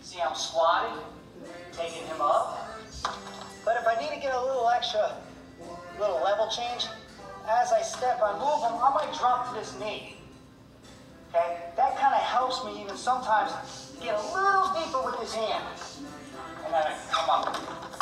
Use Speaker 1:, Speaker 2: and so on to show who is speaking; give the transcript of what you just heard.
Speaker 1: See, I'm squatting, taking him up. But if I need to get a little extra, little level change, as I step, I move him, I might drop to this knee. Okay? That kind of helps me even sometimes get a little deeper with his hand. And then I come up.